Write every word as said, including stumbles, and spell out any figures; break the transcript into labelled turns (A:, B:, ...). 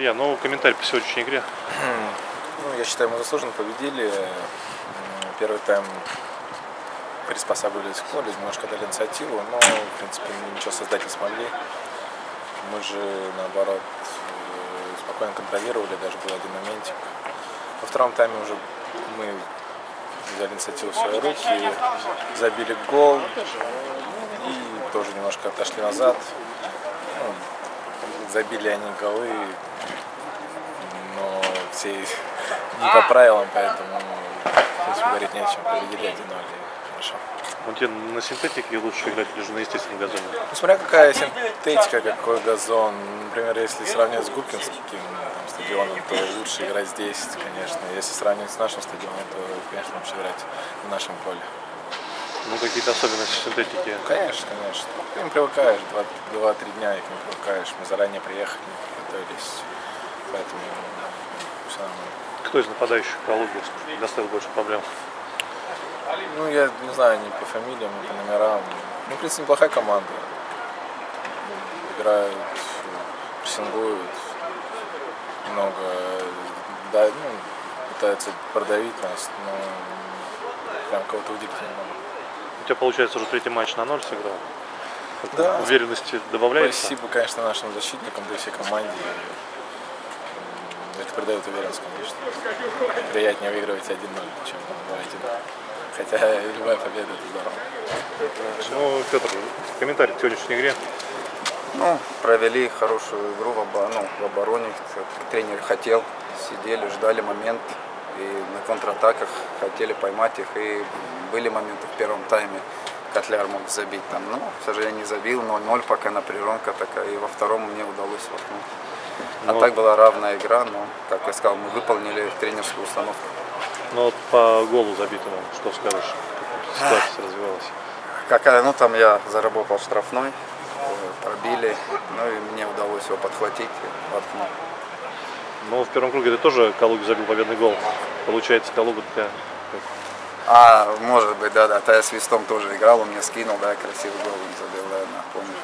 A: Илья, ну комментарий по сегодняшней игре.
B: Ну, я считаю, мы заслуженно победили. Первый тайм приспосабливались к полю, немножко дали инициативу, но, в принципе, ничего создать не смогли. Мы же, наоборот, спокойно контролировали, даже был один моментик. Во втором тайме уже мы взяли инициативу в свои руки, забили гол и тоже немножко отошли назад. Ну, забили они голы, но все не по правилам, поэтому здесь говорить не о чем. Победили один ноль, хорошо.
A: Он тебе на синтетике лучше играть или же на естественном газоне?
B: Ну, смотря какая синтетика, какой газон. Например, если сравнивать с Губкинским там, стадионом, то лучше играть здесь, конечно. Если сравнивать с нашим стадионом, то, конечно, лучше играть на нашем поле.
A: Ну, какие-то особенности синтетики?
B: Конечно, конечно. К ним привыкаешь, два-три дня и к ним привыкаешь. Мы заранее приехали, готовились, поэтому все нормально.
A: Кто из нападающих Калуги доставил больше проблем?
B: Ну, я не знаю ни по фамилиям, ни по номерам. Ну, в принципе, неплохая команда. Играют, прессингуют, много, да, ну, пытаются продавить нас, но прям кого-то удивить не могу.
A: У тебя, получается, уже третий матч на ноль сыграл?
B: Да.
A: Уверенности добавляется?
B: Спасибо, конечно, нашим защитникам, да и всей команде. Это придает уверенность, конечно. Приятнее выигрывать один ноль, чем два один. Хотя любая победа — это здорово.
A: Ну, Петр, комментарий к сегодняшней игре.
C: Ну, провели хорошую игру в, обо... ну, в обороне. Тренер хотел, сидели, ждали момент. И на контратаках хотели поймать их. И были моменты в первом тайме. Котляр мог забить там. Но, к сожалению, не забил. ноль ноль пока напряженка такая. И во втором мне удалось воткнуть. А
A: но...
C: так была равная игра. Но, как я сказал, мы выполнили тренерскую установку.
A: Ну вот по голу забитому, что скажешь? Как ситуация развивалась?
C: Какая, ну там я заработал штрафной, пробили, ну и мне удалось его подхватить и воткнуть.
A: Ну в первом круге ты тоже Калуге забил победный гол. Получается, Калуга такая...
C: А, может быть, да-да, я свистом тоже играл, он мне скинул, да, красивый гол он забил, наверное, помню.